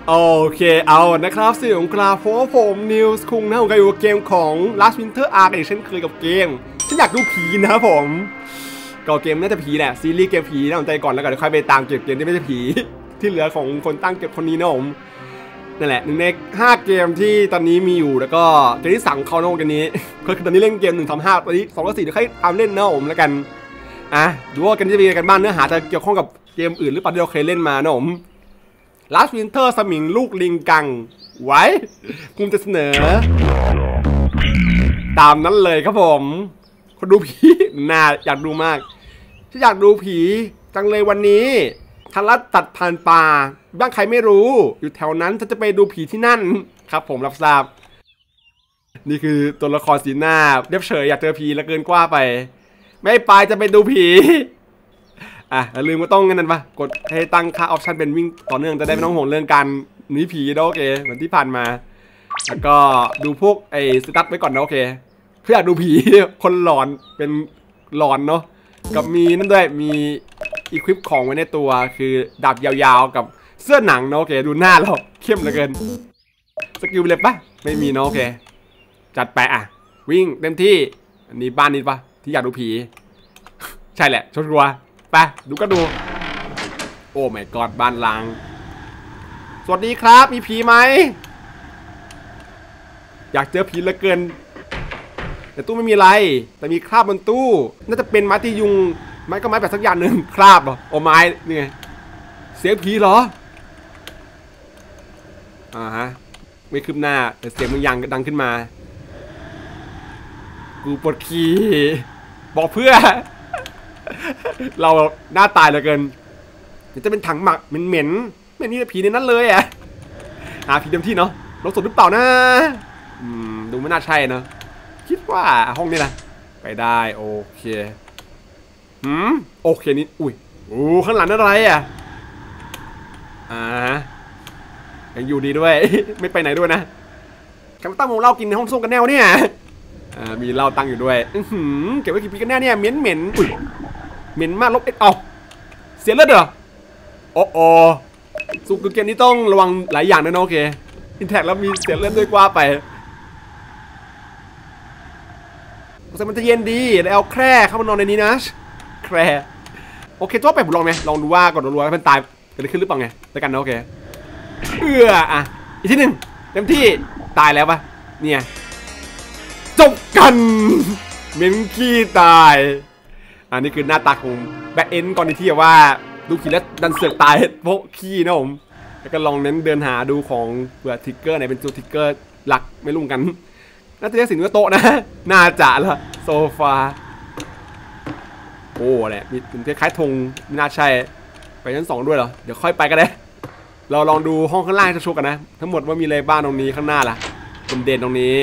โอเคเอานะครับเสียงกราฟเพราะผมนิวส์คุงนะผมก็อยู่กับเกมของ Last Winter Ark อีกเช่นเคยกับเกมฉันอยากดูผีนะครับผมก็เกมน่าจะผีแหละซีรีส์เกมผีน่าสนใจก่อนแล้วกันเดี๋ยวค่อยไปตามเก็บเกมที่ไม่ใช่ผีที่เหลือของคนตั้งเก็บคนนี้นะผมนั่นแหละ1 ใน 5เกมที่ตอนนี้มีอยู่แล้วก็เกมที่สั่งเขาโน้กันนี้ก็คือตอนนี้เล่นเกม1 3 5ตอนนี้2 กับ 4เดี๋ยวค่อยตามเล่นนะผมแล้วกันดูว่ากันจะมีกันบ้างเนื้อหาจะเกี่ยวข้องกับเกมอื่นหรือเปล่าที่เราเคยเล่นมานะผมLast Winter สมิงลูกลิงกังไว้คุณจะเสนอตามนั้นเลยครับผมคนดูผีน่าอยากดูมากฉันอยากดูผีจังเลยวันนี้ทันรัดตัดผ่านป่าบ้างใครไม่รู้อยู่แถวนั้นฉันจะไปดูผีที่นั่นครับผมรับทราบนี่คือตัวละครสีหน้าเรียบเฉยอยากเจอผีแล้วเกินกว่าไปไม่ไปจะไปดูผีอย่าลืมก็ต้องนั่นปะกดให้ตั้งค่าออปชันเป็นวิ่งต่อเนื่องจะได้ไม่ต้องห่วงเรื่องการหนีผีนะโอเคเหมือนที่ผ่านมาแล้วก็ดูพวกสตั๊ดไว้ก่อนนะโอเคเพื่ออยากดูผีคนหลอนเป็นหลอนเนาะกับมีนั่นด้วยมีอีควิปของไว้ในตัวคือดาบยาวๆกับเสื้อหนังนะโอเคดูหน้าเราเข้มเหลือเกินสกิลเลยปะไม่มีนะโอเคจัดไปวิ่งเต็มที่อันนี้บ้านนี้ปะที่อยากดูผีใช่แหละชัวร์ไปดูก็ดูโอ้ไม่กอดบ้านล้างสวัสดีครับมีผีไหมอยากเจอผีเหลือเกินแต่ตู้ไม่มีอะไรแต่มีคราบบนตู้น่าจะเป็นไม้ตียุงไม้ก็ไม้แบบสักอย่างหนึ่งคราบเหรอโอ้ไม้นี่ไงเสียงผีเหรอฮะไม่คืบหน้าแต่เสียงบางอย่างดังขึ้นมากูปวดขี้บอกเพื่อเราหน้าตายเหลือเกินจะเป็นถังหมักเหม็นไม่มีผีในนั้นเลยหาผีเต็มที่เนาะลงสดหรือเปล่านะดูไม่น่าใช่เนาะคิดว่าห้องนี้นะไปได้โอเคโอเคนี่อุ้ยโอ้ข้างหลังอะไรยังอยู่ดีด้วยไม่ไปไหนด้วยนะแกมาตั้งวงเล่ากินในห้องส้มกันแนวเนี่ยมีเหล้าตั้งอยู่ด้วยเก็บไว้กี่ปีกันแน่เนี่ยเหม็นเหม็นมากลบเสียเลือดเหรอโอ้สุกเกมนี้ต้องระวังหลายอย่างนะโอเคอินแท็กแล้วมีเสียเลือดด้วยกว่าไปแต่มันจะเย็นดีแล้วเอาแคร่เข้ามานอนในนี้นะแคร่โอเคจ้าไปผมลองไหมลองดูว่าก่อนดูว่ามันตายเกิดอะไรขึ้นหรือเปล่าไงแล้วกันนะโอเคอีกทีหนึ่งเต็มที่ตายแล้วปะเนี่ยจบกันเมนขี้ตายนี่คือหน้าตาของแบ็คเอนก่อนที่ว่าดูผีแล้วดันเสือกตายเพราะขี้นะผมแล้วก็ลองเน้นเดินหาดูของเผื่อทิกเกอร์ไหนเป็นตัวทิกเกอร์หลักไม่รู้กันน่าจะเรียกสิ่งว่าโต๊ะนะน่าจะละโซฟาโอ้แหละมีเป็นคล้ายๆธงไม่น่าใช่ไปชั้น2ด้วยเหรอเดี๋ยวค่อยไปกันเลยเราลองดูห้องข้างล่างจะโชว์กันนะทั้งหมดว่ามีอะไรบ้างตรงนี้ข้างหน้าล่ะเป็นเด่นตรงนี้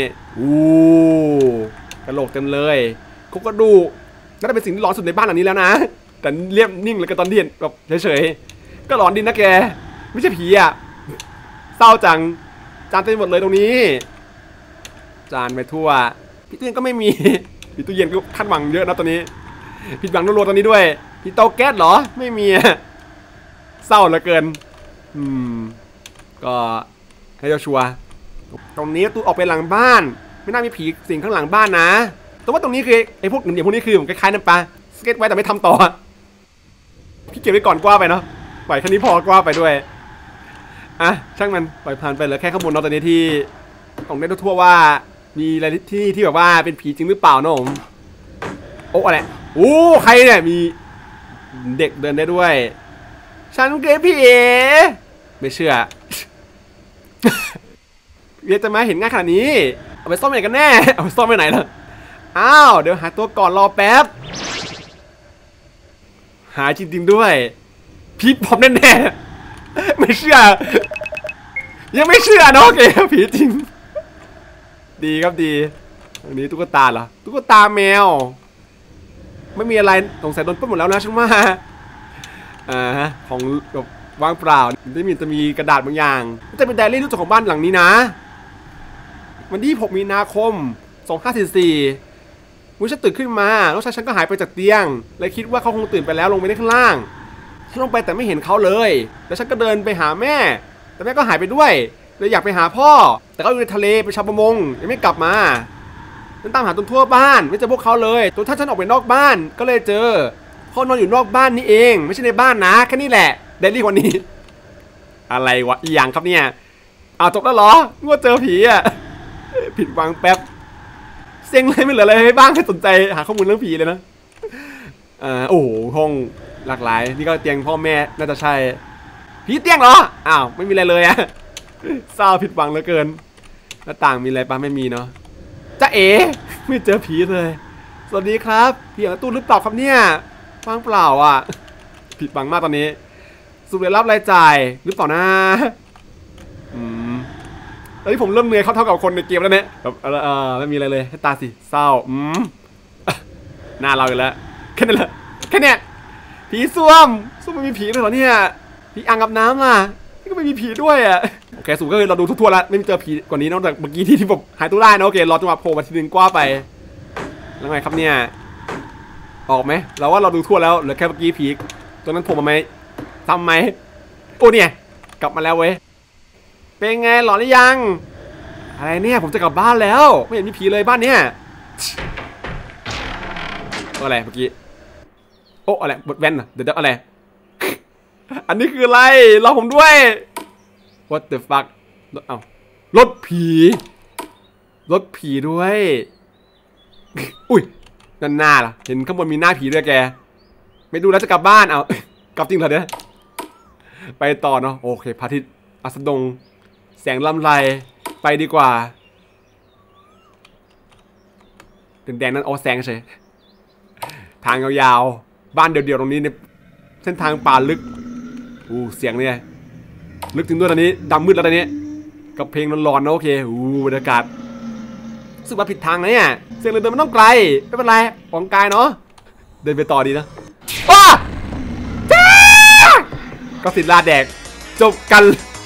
กระโหลกเต็มเลยคุกกระดูกน่าจะเป็นสิ่งที่ร้อนสุดในบ้านหลังนี้แล้วนะแต่เรียบนิ่งเลยก็ตอนเดียนแบบเฉยๆก็ร้อนดินนะแกไม่ใช่ผีเศร้าจังจานเต็มหมดเลยตรงนี้จานไปทั่วพี่ตู้เย็นก็ไม่มีพี่ตู้เย็นก็คาดหวังเยอะนะตอนนี้ผิดหวังรัวๆตอนนี้ด้วยพี่เตาแก๊สเหรอไม่มีเศร้าเหลือเกินก็ให้เจ้าชัวตรงนี้ตู้ออกไปหลังบ้านไม่น่ามีผีสิ่งข้างหลังบ้านนะแต่ว่าตรงนี้คือไอ้พวกอย่างพวกนี้คือคล้ายๆน้ำปลาสเก็ตไว้แต่ไม่ทำต่อพี่เก็บไว้ก่อนกว่าไปเนาะปล่อยแค่นี้พอกว่าไปด้วยช่างมันปล่อยผ่านไปเหลือแค่ข้างบนเนาะตอนนี้ที่ของได้ทั่วว่ามีอะไรที่แบบว่าเป็นผีจริงหรือเปล่าเนาะผมโอ้อะไรใครเนี่ยมีเด็กเดินได้ด้วยฉันเกย์พี่ไม่เชื่อเรียกจะมาเห็นง่ายขนาดนี้เอาไปซ่อมไหนกันแน่เอาไปซ่อมไปไหนล่ะเดี๋ยวหาตัวก่อนรอแป๊บหาจริงๆด้วยพี่พร้อมแน่ๆไม่เชื่อยังไม่เชื่อนะโอเคผีจริงดีครับดีอันนี้ตุ๊กตาเหรอตุ๊กตาแมวไม่มีอะไรสงสัยโดนปล้นหมดแล้วนะฉันว่าของแบบว่างเปล่าจะมีกระดาษบางอย่างจะเป็นไดอารี่รูปเจ้าของบ้านหลังนี้นะวันที่6 มีนาคม 2544มื่อฉันตื่นขึ้นมาน้องชายฉันก็หายไปจากเตียงเลยคิดว่าเขาคงตื่นไปแล้วลงไปในข้างล่างฉันลงไปแต่ไม่เห็นเขาเลยแล้วฉันก็เดินไปหาแม่แแต่แม่ก็หายไปด้วยเลยอยากไปหาพ่อแต่ก็อยู่ในทะเลไปชาวประมงยังไม่กลับมาฉันตามหาจนทั่วบ้านไม่เจอพวกเขาเลยจนถ้าฉันออกไปนอกบ้านก็เลยเจอพ่อนอนอยู่นอกบ้านนี่เองไม่ใช่ในบ้านนะแค่นี้แหละเดลี่วันนี้อะไรวะอีหยังครับเนี่ยเอาจบแล้วเหรอว่าเจอผีอ่ะผิดหวังแป๊บเซ็งเลยไม่เหลืออะไรให้บ้างแค่สนใจหาข้อมูลเรื่องผีเลยนะโอ้โหห้องหลากหลายนี่ก็เตียงพ่อแม่น่าจะใช่ผีเตียงเหรออ้าวไม่มีอะไรเลยอะเศร้าผิดหวังเหลือเกินหน้าต่างมีอะไรปะไม่มีเนาะจ๊ะเอ๋ไม่เจอผีเลยสวัสดีครับผีของตู้หรือเปล่าครับเนี่ยฟังเปล่าอ่ะผิดหวังมากตอนนี้สุดเลยรับรายจ่ายหรือเปล่านะตอนนี้ผมเริ่มเหนื่อยเท่ากับคนในเกมแล้วเนี่ยแบบไม่มีอะไรเลยให้ตาสิเศร้าหน้าเราอีกแล้วแค่นี้แหละแค่เนี้ยผีส้วมไม่มีผีเลยเหรอเนี่ยผีอ่างกับน้ำอ่ะนี่ก็ไม่มีผีด้วยอ่ะโอเคสุดก็คือเราดูทั่วๆแล้วไม่มีเจอผีกว่านี้นอกจากเมื่อกี้ที่ผมหายตัวได้นะโอเครอจังหวะโผล่มาทีนึงกว่าไปแล้วไงครับเนี่ยออกไหมเราว่าเราดูทั่วแล้วเหลือแค่เมื่อกี้ผีตัวนั้นโผล่มาไหมทำไหมโอ้เนี่ยกลับมาแล้วเว้ยเป็นไงหลอนหรือยังอะไรเนี่ยผมจะกลับบ้านแล้วไม่เห็นมีผีเลยบ้านเนี้ยอะไรเมื่อกี้โอ้อะไรบทแว่นเดี๋ยวอะไรอันนี้คืออะไรรอผมด้วย What the fuck รถผีด้วยอุ้ยนั่นหน้าล่ะเห็นข้างบนมีหน้าผีด้วยแกไม่ดูแล้วจะกลับบ้านกลับจริงเหรอเนี่ยไปต่อเนาะโอเคพระอาทิตย์อัสดงแสงลำไรไปดีกว่าแดงนั้นแสงเฉยทางยาวๆบ้านเดี่ยวๆตรงนี้ในเส้นทางป่าลึกเสียงเนี่ยลึกถึงด้วยตอนนี้ดำมืดแล้วตอนนี้กับเพลงร้อนๆนะโอเคบรรยากาศรู้สึกว่าผิดทางนะเนี่ยเสียงเดินมันต้องไกลไม่เป็นไรออกกายเนาะเดินไปต่อดีนะก็สิลาแดกจบกัน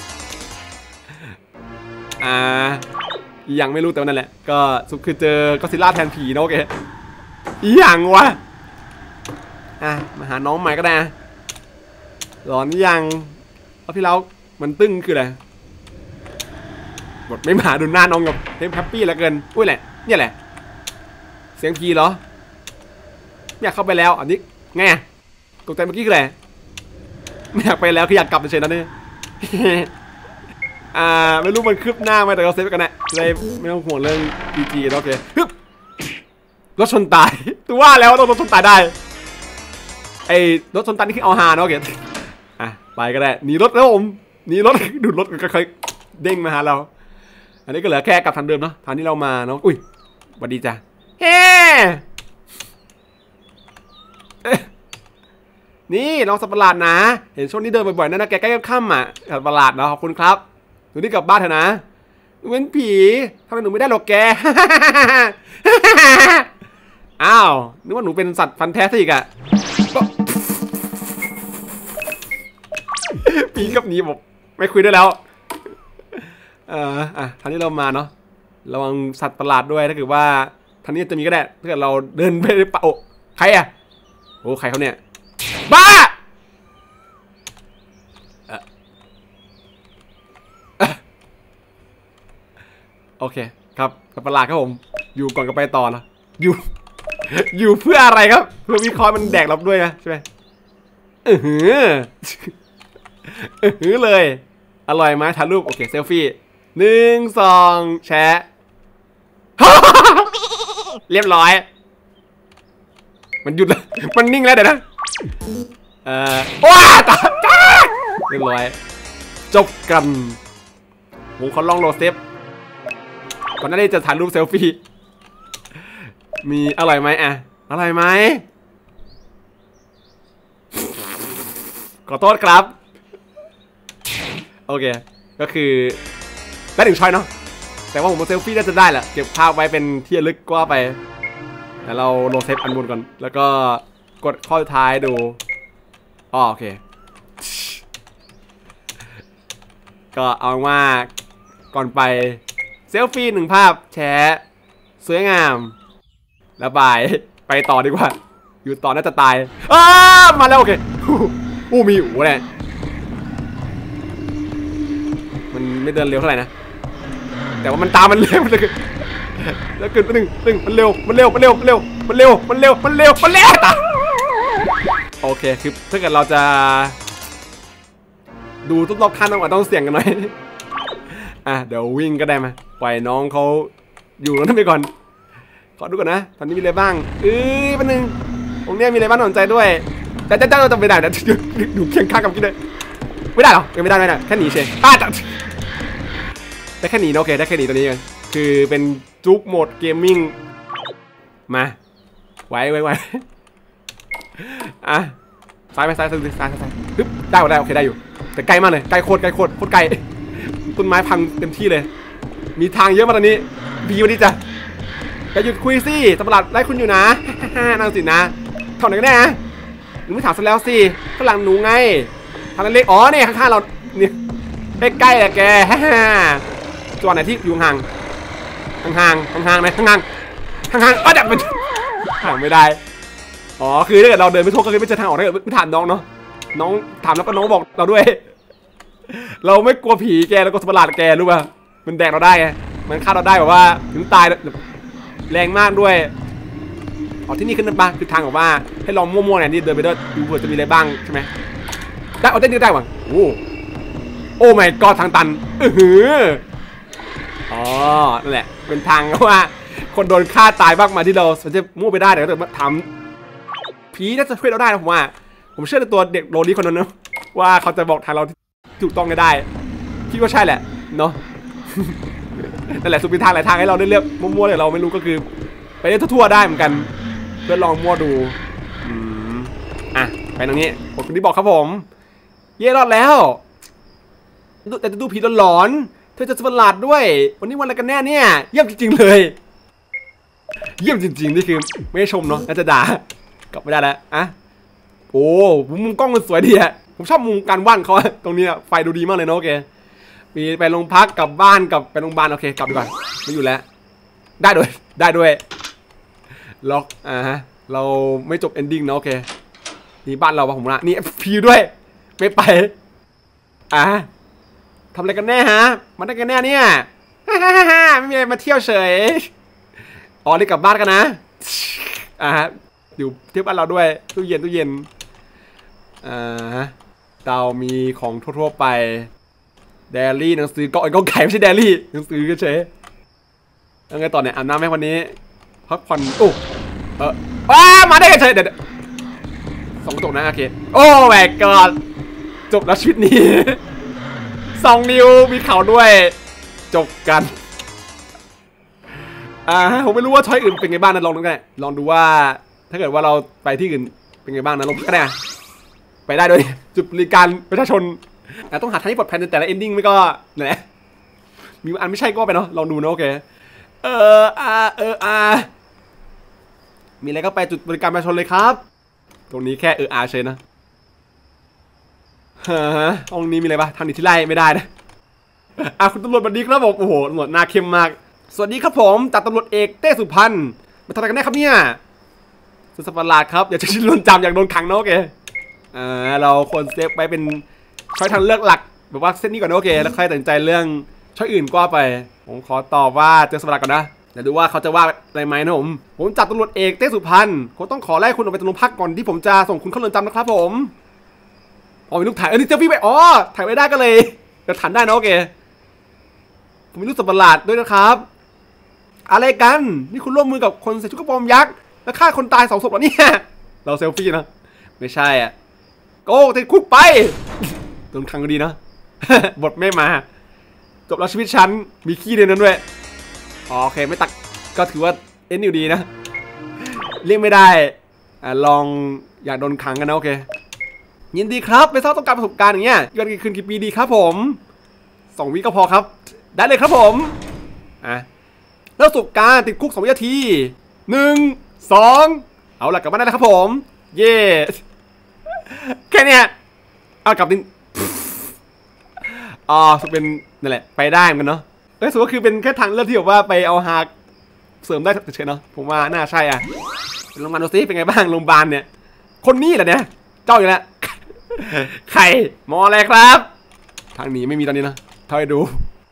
ยังไม่รู้แต่ว่านั่นแหละก็สุดคือเจอก็ซิล่าแทนผีนะโอเคอย่างวะมาหาน้องใหม่ก็ได้หลอนยังเอาพี่เรามันตึ้งคืออะไรบทไม่มาดูหน้าน้องกับเทมแฮปปี้เหลือเกินอุ้ยแหละเนี่ยแหละเสียงผีเหรออยากเข้าไปแล้วอันนี้ไงตกใจเมื่อกี้คืออะไรไม่อยากไปแล้วคืออยากกลับเฉยๆนั่นเองไม่รู้มันคืบหน้าไหมแต่เราเซฟกันนะเลยไม่ต้องห่วงเรื่อง PG โอเคฮึบรถชนตายตัวว่าแล้วต้องรถชนตายได้ไอ้รถชนตายนี่คือเอาฮาโอเคไปก็ได้หนีรถแล้วผมหนีรถดูรถก็ค่อยเด้งมาหาเราอันนี้ก็เหลือแค่กลับทางเดิมเนาะทางที่เรามาเนาะอุ้ยสวัสดีจ้ะเฮ้นี่น้องสัตว์ประหลาดนะเห็นช่วงนี้เดินบ่อยๆนั่นนะแกใกล้ค่ำสัตว์ประหลาดเนาะขอบคุณครับหนูนี่กลับบ้านเถอะนะหนูเป็นผีทำไมหนูไม่ได้หรอกแกอ้าวนึกว่าหนูเป็นสัตว์ฟันแท้ซะอีกอะผีกับหนีบอกไม่คุยได้แล้วทางนี้เรามาเนาะระวังสัตว์ประหลาดด้วยถ้าเกิดว่าทางนี้จะมีก็ได้ถ้าเกิดเราเดินไปในป่าโอ้ใครอะโอ้ใครเขาเนี่ยบ้าโอเคครับสัตว์ประหลาดครับผมอยู่ก่อนก็ไปต่อนะอยู่เพื่ออะไรครับเพื่อวิเคราะห์มันแดกเราด้วยนะใช่ไหมเลยอร่อยไหมถ่ายรูปโอเคเซลฟี่1 2แชะเรียบร้อยมันหยุดแล้วมันนิ่งแล้วเดี๋ยวนะว้าตายเรียบร้อยจบกันผมขอลองโหลดเซฟก่อนหน้านี้จะถ่ายรูปเซลฟี่มีอร่อยไหมอร่อยไหมขอโทษครับโอเคก็คือได้1 ช้อยเนาะแต่ว่าผมเซลฟี่น่าจะได้แหละเก็บภาพไว้เป็นที่ระลึกกว่าไปแต่เราโหลดเซฟอันบนก่อนแล้วก็กดข้อสุดท้ายดูโอเคก็เอาว่าก่อนไปเซลฟี่1 ภาพแชร์สวยงามแล้วไปต่อดีกว่าอยู่ต่อน่าจะตายมาแล้วโอเคมีอยู่เนี่ยไม่เดินเร็วเท่าไหร่นะแต่ว่ามันตามมันเร็วเลยแล้วเกิดหนึ่งมันเร็วโอเคคือถ้าเกิดเราจะดูทุกรอบขั้นต้องเสี่ยงกันหน่อยเดี๋ยววิ่งก็ได้มาปล่อยน้องเขาอยู่แล้วนั่นไปก่อนขอดูก่อนนะตอนนี้มีอะไรบ้างแป๊บนึงตรงนี้มีอะไรบ้างสนใจด้วยแต่เราจะไม่ได้นะดูเคียงข้างกับกินเลยไม่ได้หรอไม่ได้แค่หนีเฉยแต่แค่หนีโอเคได้แค่หนีตัวนี้กันคือเป็นจุ๊กโหมดเกมมิ่งมาไว้ซ้ายฮึบได้โอเคได้อยู่แต่ไกลมากเลยไกลโคตรไกลต้นไม้พังเต็มที่เลยมีทางเยอะมาตอนนี้พี่วันนี้จะหยุดคุยสิตำรวจไล่คุณอยู่นะนั่งสินะถอนไหนกันแน่หนูไม่ถามซะแล้วสิข้างหลังหนูไงทางเล็กเนี่ยข้างๆเราเนี่ยใกล้ๆแหละแกจังหวะไหนที่อยู่ห่างไหมห่างดับมันห่างไม่ได้คือถ้าเกิดเราเดินไม่ทั่วก็คือไม่เจอทางออกถ้าเกิดไม่ถามน้องเนาะน้องถามแล้วก็น้องบอกเราด้วยเราไม่กลัวผีแกเราก็สัตว์ประหลาดแกรู้ป่ะมันแดกเราได้ไงมันฆ่าเราได้แบบว่าถึงตายแรงมากด้วยที่นี่ขึ้นมาคือทางแบบว่าให้ลองมั่วๆเนี่ยนี่เดินไปด้วยดูเผื่อจะมีอะไรบ้างใช่ไหมได้เต้นได้หวังโอ้ my god ทางตันนั่นแหละเป็นทางว่าคนโดนฆ่าตายบ้างมาที่เราจะมั่วไปได้แต่ถ้าถามผีน่าจะช่วยเราได้นะผมเชื่อในตัวเด็กโรลี่คนนั้นนะว่าเขาจะบอกทางเราถูกต้องได้คิดว่าใช่แหละเนาะนั่นแหละสุดเป็นทางหลายทางให้เราได้เลือกมั่วๆเลยเราไม่รู้ก็คือไปได้ทั่วๆได้เหมือนกันเพื่อลองมั่วดูไปตรงนี้ผมคนที่บอกครับผมเย่รอดแล้วแต่จะดูผีหลอนเธอจะประหลาดด้วยวันนี้วันอะไรกันแน่เนี่ยเยี่ยมจริงๆเลยเยี่ยมจริงๆนี่คือไม่ได้ชมเนาะน่าจะด่ากลับไม่ได้แล้วโอ้มุมกล้องมันสวยดีอะผมชอบมุมการว่างเขาตรงนี้ไฟดูดีมากเลยเนาะโอเคมีไปโรงพักกลับบ้านกับไปโรงพยาบาลโอเคกลับดีกว่าไม่อยู่แล้วได้ด้วยล็อกเราไม่จบเอนดิ้งนะโอเคนี่บ้านเราปะผมนะนี่พีด้วยไม่ไปทำอะไรกันแน่ฮะมาได้กันแน่เนี่ยไม่มีอะไรมาเที่ยวเฉยรีบกลับบ้านกันนะอยู่ที่บ้านเราด้วยตู้เย็นเรามีของทั่วไปเดลี่หนังสือก็ไก่ไม่ใช่เดลี่หนังสือก็เฉยแล้วไงต่อเนี่ยอาบน้ำไหมวันนี้พักผ่อนมาได้กันเฉยเดี๋ยว2จบนะโอเคโอ้แหวกก่อนจบแล้วชีวิตนี้2 นิ้วมีเข่าด้วยจบกันผมไม่รู้ว่าช้อยอื่นเป็นไงบ้างนะลองดูว่าถ้าเกิดว่าเราไปที่อื่นเป็นไงบ้างนะลองก็ได้ไปได้โดยจุดบริการประชาชนต้องหาทางที่ปลอดภัยในแต่ละเอนดิ้งไม่ก็ไหนมีอันไม่ใช่ก็ไปเนาะลองดูนะโอเคมีอะไรก็ไปจุดบริการประชาชนเลยครับตรงนี้แค่เฉยนะตรงนี้มีอะไรปะทางนี้ที่ไล่ไม่ได้นะคุณตำรวจบันดีครับผมโอ้โหตำรวจหน้าเข้มมากสวัสดีครับผมจากตำรวจเอกเต้สุพรรณมาทำอะไรกันแน่ครับเนี่ยสุดสัปหลาดครับอย่าจะชินลนจำอยากโดนขังนะโอเคเราควรเซฟไปเป็นช้อยทางเลือกหลักแบบว่าเส้นนี้ก่อนนะโอเคแล้วค่อยตัดสินใจเรื่องช้อยอื่นก็ไปผมขอตอบว่าเจอสัปหลาดก่อนนะเดี๋ยวดูว่าเขาจะว่าอะไรไหมนะผมจับตำรวจเอกเต้สุพรรณผมต้องขอไล่คุณออกไปจากโรงพักก่อนที่ผมจะส่งคุณเข้าเรือนจำนะครับผมมีลูกถ่ายนี่เจ้าพี่ไปถ่ายไม่ได้ก็เลยแต่ถ่ายได้นะโอเคผมมีลูกสัปหลาดด้วยนะครับอะไรกันนี่คุณร่วมมือกับคนใส่ชุดกระโปรงยักษ์แล้วฆ่าคนตาย2 ศพเหรอเนี่ยเราเซลฟี่นะไม่ใช่โก้ติดคุกไปโดนขังก็ดีนะ บทไม่มาจบแล้วชีวิตฉันมีขี้ในนั้นด้วยโอเคไม่ตักก็ถือว่าเอ็นอยู่ดีนะเรียกไม่ได้ลองอยากโดนขังกันนะโอเคยินดีครับไปเท่าต้องการประสบการณ์อย่างเงี้ยยอดคืนกี่ปีดีครับผม2 วิก็พอครับได้เลยครับผมแล้วประสบการณ์ติดคุก2 วินาที1 2เอาล่ะกลับมาได้แล้วครับผมเย่แค่เนี้ยกลับดิสุดเป็นนั่นแหละไปได้เหมือนกันเนาะสุดก็คือเป็นแค่ทางเลือกที่แบบว่าไปเอาหาเสริมได้เฉยๆเนาะผมว่าน่าใช่โรงพยาบาลดูซิเป็นไงบ้างโรงพยาบาลเนี่ยคนนี้แหละเนี่ยเจ้าอยู่แล้วใครหมออะไรครับทางหนีไม่มีตอนนี้นะเท่าให้ดู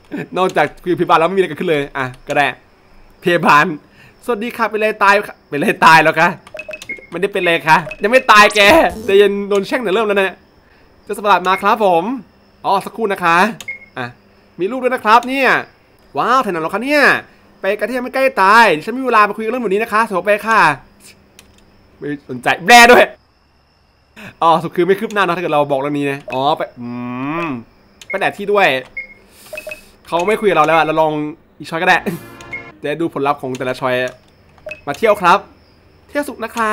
นอกจากคุยพยาบาลแล้วไม่มีอะไรเกิดขึ้นเลยอ่ะก็ได้พยาบาลสวัสดีค่ะเป็นไรตายเป็นไรตายแล้วคะไม่ได้เป็นไรคะยังไม่ตายแกแต่ยังโดนแช่งแต่เริ่มแล้วนะจะสปาร์ตมาครับผมอ๋อสักครู่นะคะอ่ะมีลูกด้วยนะครับเนี่ยว้าวถนัดหรอคะเนี่ยไปกันที่ยังไม่ใกล้ตายฉันมีเวลามาคุยเรื่องแบบนี้นะคะโถไปค่ะไม่สนใจแบร์ด้วยอ๋อสุดคือไม่คืบหน้านะถ้าเกิดเราบอกเรื่องนี้นะอ๋อไปแดดที่ด้วยเขาไม่คุยกับเราแล้วเราลองอีกช้อยก็ได้จะดูผลลัพธ์ของแต่ละช้อยมาเที่ยวครับเที่ยวสุขนะคะ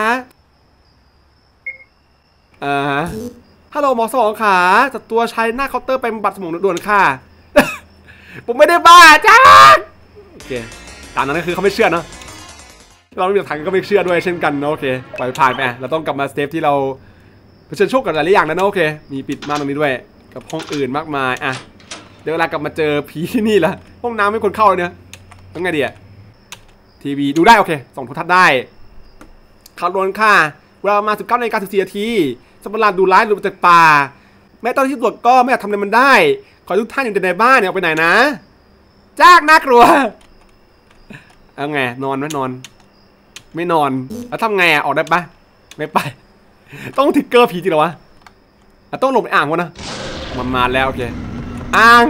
ฮัลโหลหมอสมองขาจัดตัวชายหน้าเคาน์เตอร์ไปบำบัดสมองด่วนค่ะ ผมไม่ได้บ้าจ้าโอเคตามนั้นก็คือเขาไม่เชื่อเนาะเราไม่มีหลักฐานก็ไม่เชื่อด้วยเช่นกันเนาะโอเคปล่อยผ่านไปเราต้องกลับมาสเตปที่เราเผชิญโชคกับหลายอย่างนะโอเคมีปิดม่านตรงนี้ด้วยกับห้องอื่นมากมายอ่ะเดี๋ยวเวลากลับมาเจอผีที่นี่ละห้องน้ำไม่ควรเข้าเลยเนี่ยต้องไงดีอะทีวีดูได้โอเคส่องโทรทัศน์ได้ข่าวด่วนค่ะเวลามา 19:14 นาทีสัปดาห์ดูไลฟ์ดูจากป่าแม้ตอนที่ตรวจก็ไม่อยากทำอะไรมันได้ขอทุกท่านอยู่ในบ้านเนี่ยออกไปไหนนะจ้ากน่ากลัวเอาไงนอนไหมนอนไม่นอนแล้วทำไงอ่ะออกได้ปะไม่ไปต้องทิกเกอร์ผีจริงเหรอวะต้องลงไปอ่างวะนะมาแล้วโอเคอ่าง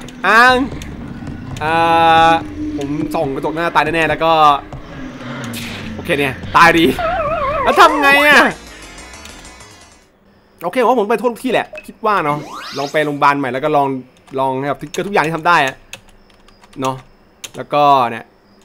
ผมส่องกระจกหน้าตายแน่ๆแล้วก็โอเคเนี่ยตายดีแล้วทำไงอ่ะโอเคว่าผมไปทั่วทุกที่แหละคิดว่าเนาะลองไปโรงพยาบาลใหม่แล้วก็ลองแบบทิกเกอร์ทุกอย่างที่ทำได้อะเนาะแล้วก็เนี่ย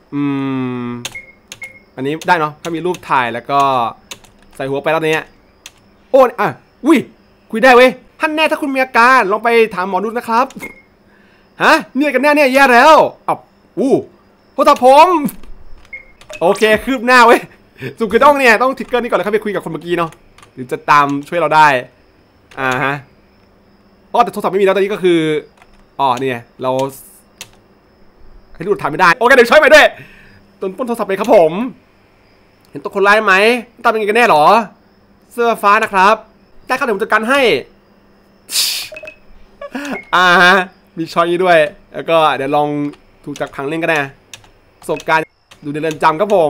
อันนี้ได้เนาะถ้ามีรูปถ่ายแล้วก็ใส่หัวไปแล้วเนี้ยโอ้อ่ะอุ้ยคุยได้เว้ยท่านแน่ถ้าคุณมีอาการลองไปถามหมอดูนะครับฮะเนี่ยกันแน่เนี่ยแย่แล้วโทษผมโอเคคืบหน้าเว้ยสุดคือต้องเนี่ยต้องทิกเกอร์นี่ก่อนแล้วค่อยไปคุยกับคนเมื่อกี้เนาะหรือจะตามช่วยเราได้ฮะแต่โทรศัพท์ไม่มีแล้วตอนนี้ก็คือเนี่ยเราให้ดูถ่ายไม่ได้โอเคเดี๋ยวช่วยไปด้วยต้นป้นโทรศัพท์ไปครับผมเห็นตัวคนร้ายไหมตามเป็นไงกันแน่หรอเสื้อฟ้านะครับได้ครับเดี๋ยวผมจัดการให้มีช้อยนี้ด้วยแล้วก็เดี๋ยวลองถูกจับขังเล่นก็ได้ประสบการณ์ดูในเรือนจำครับผม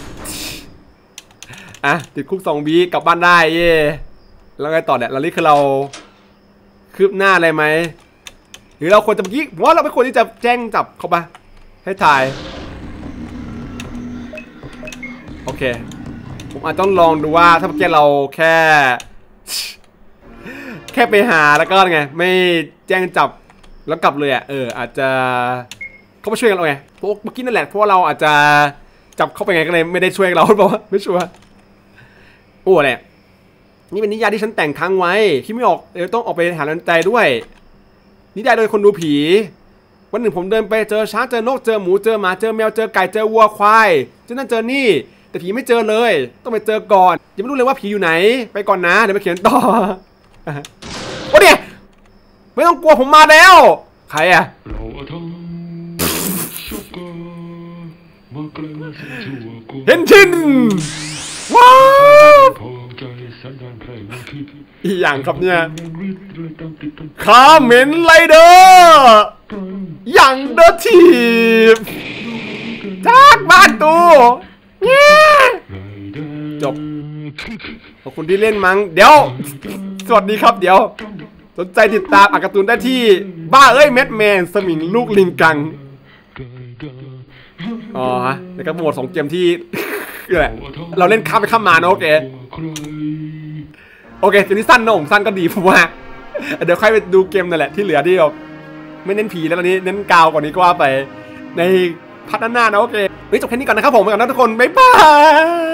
ติดคุก2 วีกลับบ้านได้เย่แล้วไงต่อเนี่ยเรานี่คือเราคืบหน้าอะไรไหมหรือเราควรจะเมื่อกี้ว่าเราไม่ควรที่จะแจ้งจับเขาปะให้ถ่ายโอเคผมอาจต้องลองดูว่าถ้าเมื่อกี้เราแค่ไปหาแล้วก็ไงไม่แจ้งจับแล้วกลับเลยอาจจะเขามาช่วยกันเราไงเพราะเมื่อกี้นั่นแหละเพราะว่าเราอาจจะจับเข้าไปไงก็เลยไม่ได้ช่วยเราหรือเปล่าไม่ชัวร์แหละนี่เป็นนิยายที่ฉันแต่งค้างไว้คิดไม่ออกต้องออกไปหาแรงใจด้วยนิยายโดยคนดูผีวันหนึ่งผมเดินไปเจอช้างเจอนกเจอหมูเจอหมาเจอแมวเจอไก่เจอวัวควายเจอนั่นเจอนี่แต่ผีไม่เจอเลยต้องไปเจอก่อนยังไม่รู้เลยว่าผีอยู่ไหนไปก่อนนะเดี๋ยวไปเขียนต่อโอ้เนี่ยไม่ต้องกลัวผมมาแล้วใครอะเห็นชินว้าวอีอย่างครับเนี่ยคาเมนไรเดอร์อย่างเดอร์ทีฟจากบ้านตูจบขอบคุณที่เล่นมั้งเดี๋ยวสวัสดีครับเดี๋ยวสนใจติดตามอ่านการ์ตูนได้ที่บ้าเอ้ยแมทแมนสมิงลูกลิงกังในการโหมด2 เกมที่เราเล่นข้ามไปข้ามมานะโอเคเกมนี้สั้นนะผมสั้นก็ดีผมว่าเดี๋ยวค่อยไปดูเกมนั่นแหละที่เหลือที่แบบไม่เน้นผีแล้วตอนนี้เน้นกาวกว่านี้ก็ว่าไปในพัฒนานะโอเคจบแค่นี้ก่อนนะครับผมไปก่อนนะทุกคนบ๊ายบาย